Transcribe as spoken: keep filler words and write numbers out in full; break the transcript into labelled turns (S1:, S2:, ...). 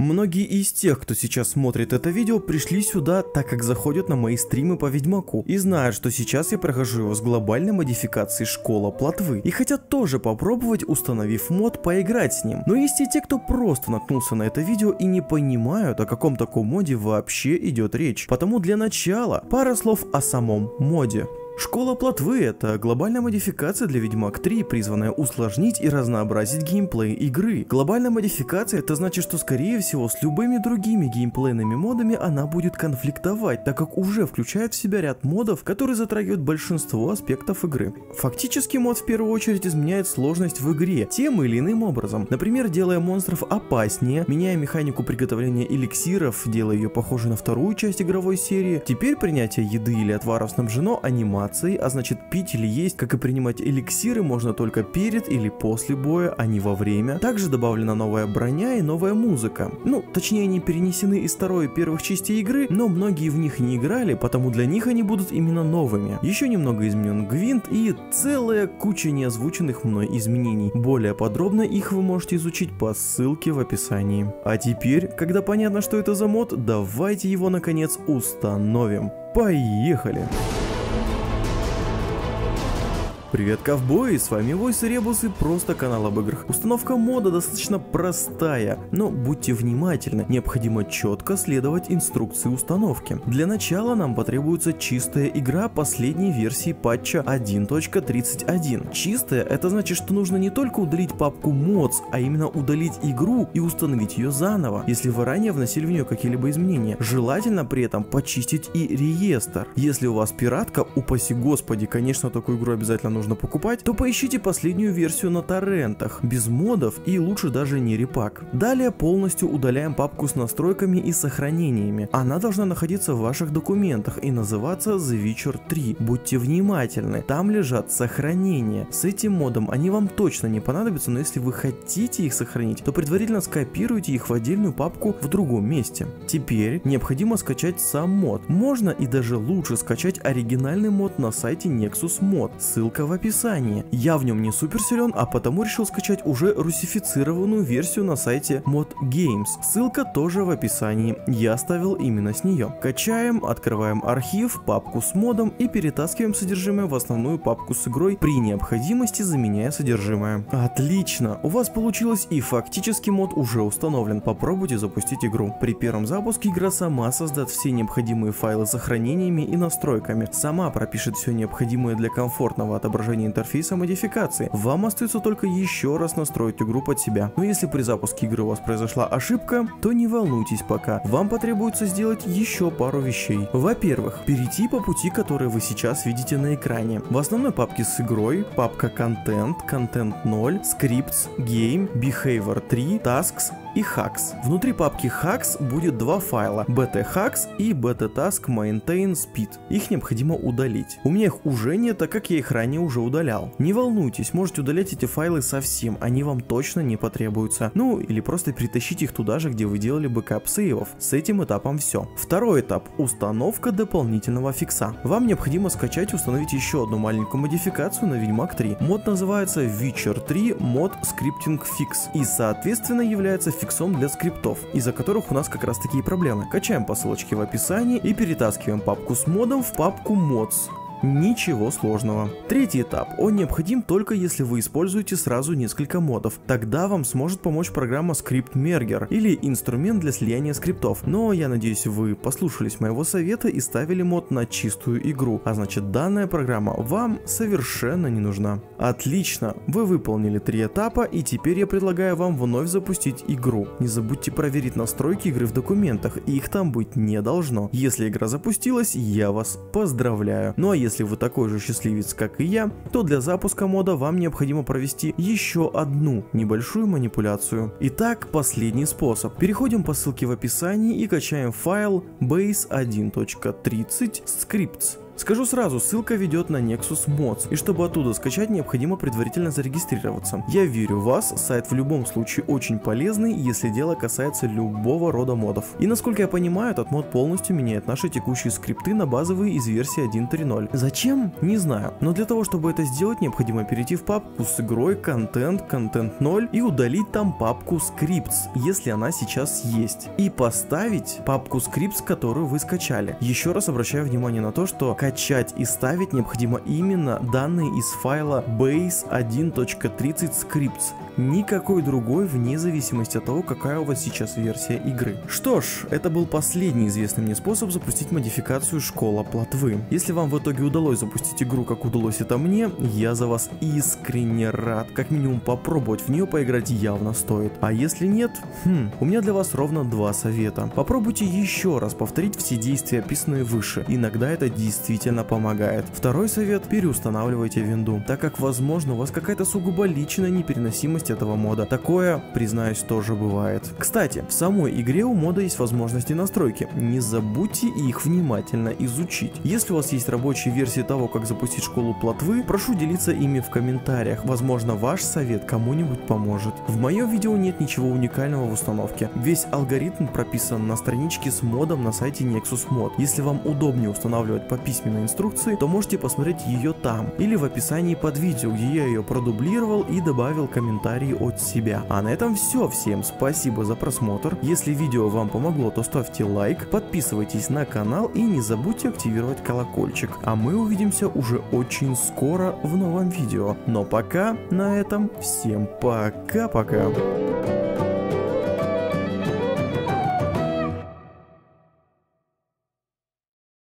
S1: Многие из тех, кто сейчас смотрит это видео, пришли сюда, так как заходят на мои стримы по Ведьмаку и знают, что сейчас я прохожу его с глобальной модификацией Школа Плотвы и хотят тоже попробовать, установив мод, поиграть с ним. Но есть и те, кто просто наткнулся на это видео и не понимают, о каком таком моде вообще идет речь. Потому для начала пара слов о самом моде. Школа Плотвы — это глобальная модификация для Ведьмак три, призванная усложнить и разнообразить геймплей игры. Глобальная модификация — это значит, что скорее всего с любыми другими геймплейными модами она будет конфликтовать, так как уже включает в себя ряд модов, которые затрагивают большинство аспектов игры. Фактически мод в первую очередь изменяет сложность в игре тем или иным образом, например, делая монстров опаснее, меняя механику приготовления эликсиров, делая ее похожей на вторую часть игровой серии. Теперь принятие еды или отваров снабжено анимацией, а значит пить или есть, как и принимать эликсиры, можно только перед или после боя, а не во время. Также добавлена новая броня и новая музыка. Ну, точнее, они перенесены из второй и первых частей игры, но многие в них не играли, потому для них они будут именно новыми. Еще немного изменен гвинт и целая куча неозвученных мной изменений. Более подробно их вы можете изучить по ссылке в описании. А теперь, когда понятно, что это за мод, давайте его наконец установим. Поехали! Привет, ковбои, с вами Войс и Ребус и просто канал об играх. Установка мода достаточно простая, но будьте внимательны, необходимо четко следовать инструкции установки. Для начала нам потребуется чистая игра последней версии патча один точка тридцать один. Чистая — это значит, что нужно не только удалить папку mods, а именно удалить игру и установить ее заново, если вы ранее вносили в нее какие-либо изменения. Желательно при этом почистить и реестр. Если у вас пиратка, упаси господи, конечно, такую игру обязательно нужно нужно покупать, то поищите последнюю версию на торрентах, без модов и лучше даже не репак. Далее полностью удаляем папку с настройками и сохранениями. Она должна находиться в ваших документах и называться The Witcher три. Будьте внимательны, там лежат сохранения. С этим модом они вам точно не понадобятся, но если вы хотите их сохранить, то предварительно скопируйте их в отдельную папку в другом месте. Теперь необходимо скачать сам мод. Можно и даже лучше скачать оригинальный мод на сайте Nexus Mod. Ссылка в в описании. Я в нем не супер силен, а потому решил скачать уже русифицированную версию на сайте Mod Games. Ссылка тоже в описании, я оставил именно с нее. Качаем, открываем архив, папку с модом и перетаскиваем содержимое в основную папку с игрой, при необходимости заменяя содержимое. Отлично, у вас получилось и фактически мод уже установлен. Попробуйте запустить игру. При первом запуске игра сама создаст все необходимые файлы с сохранениями и настройками, сама пропишет все необходимое для комфортного отображения интерфейса модификации. Вам остается только еще раз настроить игру под себя. Но если при запуске игры у вас произошла ошибка, то не волнуйтесь пока. Вам потребуется сделать еще пару вещей. Во-первых, перейти по пути, который вы сейчас видите на экране. В основной папке с игрой папка Content, Content ноль, Scripts, Game, Behavior три, Tasks и Hacks. Внутри папки Hacks будет два файла: bthacks и bttask maintain speed. Их необходимо удалить. У меня их уже нет, так как я их ранее уже удалял. Не волнуйтесь, можете удалять эти файлы совсем, они вам точно не потребуются. Ну или просто перетащите их туда же, где вы делали бэкап сейвов. С этим этапом все. Второй этап — установка дополнительного фикса. Вам необходимо скачать и установить еще одну маленькую модификацию на Ведьмак три. Мод называется Witcher три Mod Scripting Fix и соответственно является фиксом для скриптов, из-за которых у нас как раз такие проблемы. Качаем по ссылочке в описании и перетаскиваем папку с модом в папку Mods. Ничего сложного. Третий этап. Он необходим только если вы используете сразу несколько модов. Тогда вам сможет помочь программа ScriptMerger или инструмент для слияния скриптов. Но я надеюсь, вы послушались моего совета и ставили мод на чистую игру. А значит, данная программа вам совершенно не нужна. Отлично. Вы выполнили три этапа, и теперь я предлагаю вам вновь запустить игру. Не забудьте проверить настройки игры в документах. Их там быть не должно. Если игра запустилась, я вас поздравляю. Ну а если Если вы такой же счастливец, как и я, то для запуска мода вам необходимо провести еще одну небольшую манипуляцию. Итак, последний способ. Переходим по ссылке в описании и качаем файл base один точка тридцать scripts. Скажу сразу, ссылка ведет на Nexus Mods, и чтобы оттуда скачать, необходимо предварительно зарегистрироваться. Я верю в вас, сайт в любом случае очень полезный, если дело касается любого рода модов. И насколько я понимаю, этот мод полностью меняет наши текущие скрипты на базовые из версии один точка три ноль. Зачем? Не знаю, но для того, чтобы это сделать, необходимо перейти в папку с игрой Content, Content ноль и удалить там папку Scripts, если она сейчас есть, и поставить папку Scripts, которую вы скачали. Еще раз обращаю внимание на то, что качать и ставить необходимо именно данные из файла base один точка тридцать scripts, никакой другой, вне зависимости от того, какая у вас сейчас версия игры. Что ж, это был последний известный мне способ запустить модификацию Школа Плотвы. Если вам в итоге удалось запустить игру, как удалось это мне, я за вас искренне рад. Как минимум попробовать в нее поиграть явно стоит. А если нет, хм, у меня для вас ровно два совета. Попробуйте еще раз повторить все действия, описанные выше. Иногда это действительно помогает. Второй совет: переустанавливайте винду, так как возможно у вас какая-то сугубо личная непереносимость этого мода. Такое, признаюсь, тоже бывает. Кстати, в самой игре у мода есть возможности настройки. Не забудьте их внимательно изучить. Если у вас есть рабочие версии того, как запустить Школу Плотвы, прошу делиться ими в комментариях. Возможно, ваш совет кому-нибудь поможет. В моем видео нет ничего уникального в установке. Весь алгоритм прописан на страничке с модом на сайте Nexus Mod. Если вам удобнее устанавливать по письменной инструкции, то можете посмотреть ее там или в описании под видео, где я ее продублировал и добавил комментарии от себя. А на этом все. Всем спасибо за просмотр. Если видео вам помогло, то ставьте лайк, подписывайтесь на канал и не забудьте активировать колокольчик. А мы увидимся уже очень скоро в новом видео. Но пока на этом всем пока-пока.